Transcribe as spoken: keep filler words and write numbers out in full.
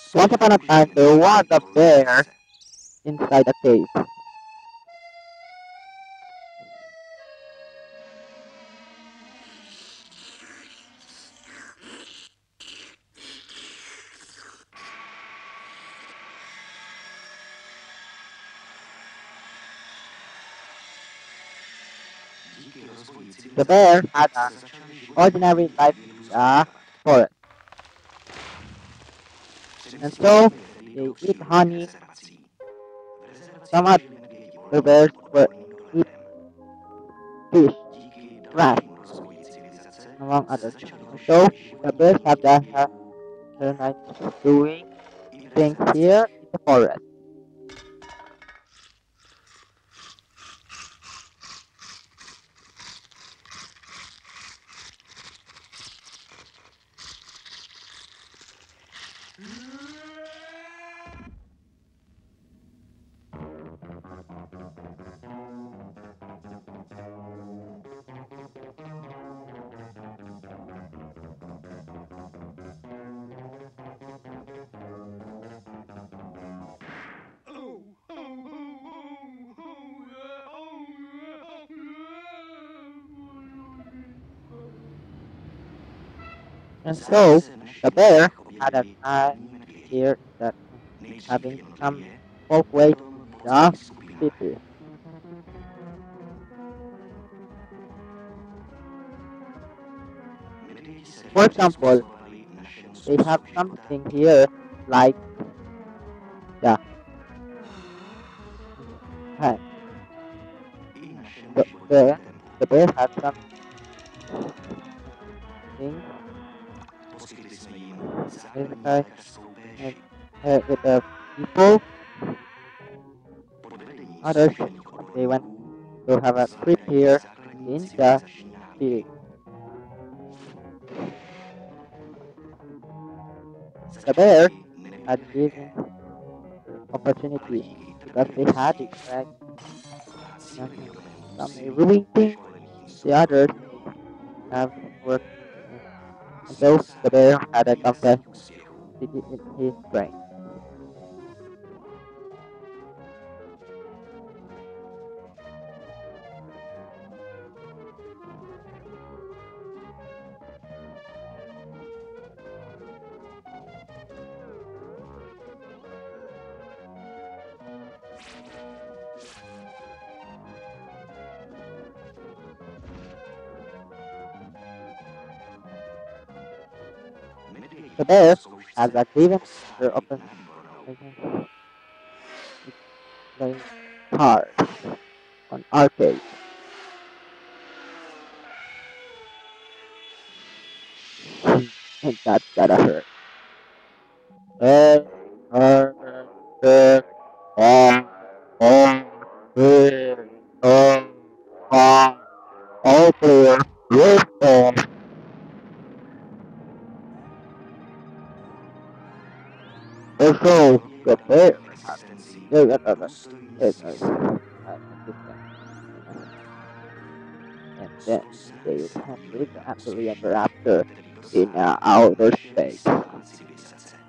Once upon a time, there was a bear inside a cave. The bear had an ordinary life in the forest, and so they eat honey. Some other bears were eat fish, grass, among others. And so the bears have the have their nights doing things here in the forest. And so the bear had a night here that having some folkways in the city. For example, they have something here like the hand. The, the, the bear had something inside and uh, with the people. Others they went to have a trip here in the city. The bear had given opportunity because they had it right. Some may ruin things, the others have worked. And so the bear had a complexity in his brain. The bear has a given their open playing cards on arcade. And that gotta hurt. Hey, her, her, oh, oh, hey, oh, oh, all clear, yes, oh. And so the bear has yeah, yeah, yeah, yeah, yeah, yeah, yeah, and then they can live happily ever after in uh, outer space.